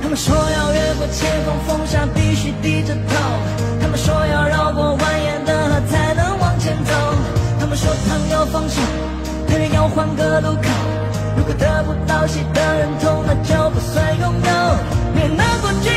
他们说要越过前方风沙必须低着头，他们说要绕过蜿蜒的河才能往前走，他们说倘要放手，肯定要换个路口，如果得不到谁的认同，那就不算拥有。别难过。